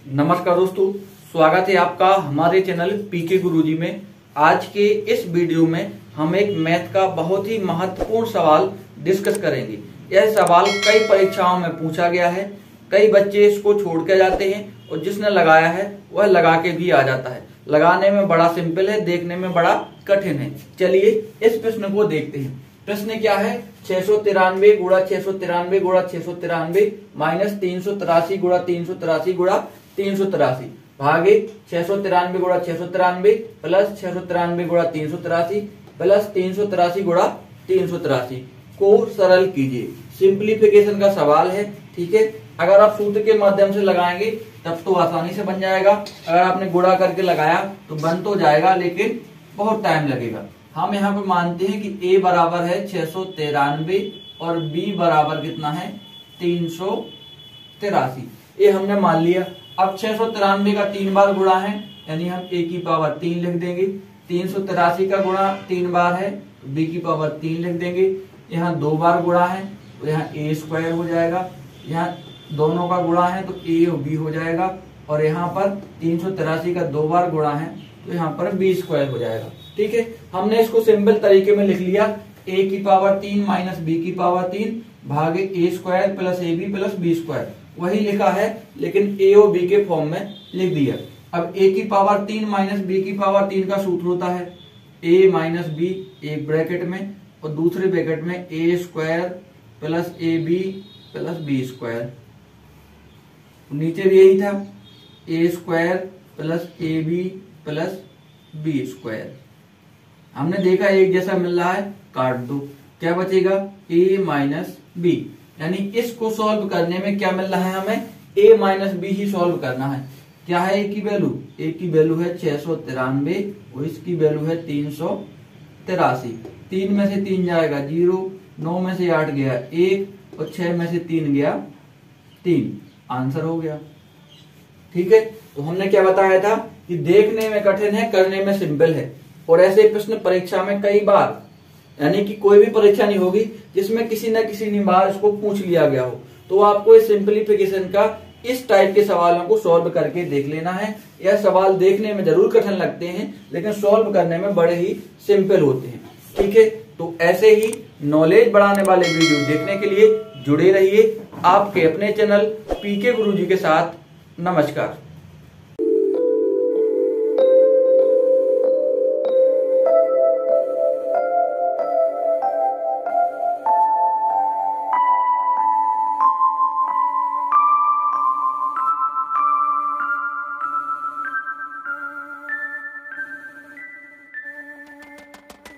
नमस्कार दोस्तों, स्वागत है आपका हमारे चैनल पीके गुरुजी में। आज के इस वीडियो में हम एक मैथ का बहुत ही महत्वपूर्ण सवाल डिस्कस करेंगे। यह सवाल कई परीक्षाओं में पूछा गया है, कई बच्चे इसको छोड़ के जाते हैं और जिसने लगाया है वह लगा के भी आ जाता है। लगाने में बड़ा सिंपल है, देखने में बड़ा कठिन है। चलिए इस प्रश्न को देखते हैं। प्रश्न क्या है? 693 गुणा 693 गुणा 693 माइनस 383 गुणा 383 गुणा 383 भागे 693 गुणा 693 प्लस 693 गुणा 383 प्लस 383 गुणा 383 को सरल कीजिए। सिंप्लीफिकेशन का सवाल है, ठीक है। अगर आप सूत्र के माध्यम से लगाएंगे तब तो आसानी से बन जाएगा। अगर आपने गुणा करके लगाया तो बन तो जाएगा, लेकिन बहुत टाइम लगेगा। हम यहाँ पे मानते हैं कि a बराबर है 693 और b बराबर कितना है 383। ये हमने मान लिया। अब 693 का 3 बार गुणा है, यानी हम a की पावर 3 लिख देंगे। 383 का गुणा 3 बार है तो b की पावर 3 लिख देंगे। यहाँ 2 बार गुणा है तो यहाँ a स्क्वायर हो जाएगा। यहाँ दोनों का गुणा है तो a और b हो जाएगा। और यहाँ पर 383 का 2 बार गुणा है तो यहाँ पर b स्क्वायर हो जाएगा। ठीक है, हमने इसको सिंपल तरीके में लिख लिया। a की पावर 3 माइनस b की पावर 3 भागे a square plus ab plus b square. वही लिखा है लेकिन a और b के फॉर्म में लिख दिया। अब a की पावर 3 माइनस b की पावर 3 का सूत्र होता है a माइनस b, एक ब्रैकेट में और दूसरे ब्रैकेट में a square plus ab plus b square. नीचे भी यही था, a square plus ab plus b square. हमने देखा एक जैसा मिल रहा है, काट दो, क्या बचेगा a माइनस बी। यानी इसको सॉल्व करने में क्या मिल रहा है हमें, a माइनस बी ही सॉल्व करना है। क्या है a की वैल्यू? a की वैल्यू है 693 और इसकी वैल्यू है 383। 3 में से 3 जाएगा 0, 9 में से 8 गया 1 और 6 में से 3 गया 3। आंसर हो गया। ठीक है, तो हमने क्या बताया था कि देखने में कठिन है, करने में सिंपल है। और ऐसे प्रश्न परीक्षा में कई बार, यानी कि कोई भी परीक्षा नहीं होगी जिसमें किसी न किसी बार इसको पूछ लिया गया हो। तो आपको इस सिंप्लीफिकेशन का इस टाइप के सवालों को सॉल्व करके देख लेना है। यह सवाल देखने में जरूर कठिन लगते हैं लेकिन सॉल्व करने में बड़े ही सिंपल होते हैं। ठीक है, तो ऐसे ही नॉलेज बढ़ाने वाले वीडियो देखने के लिए जुड़े रहिए आपके अपने चैनल पीके गुरुजी के साथ। नमस्कार।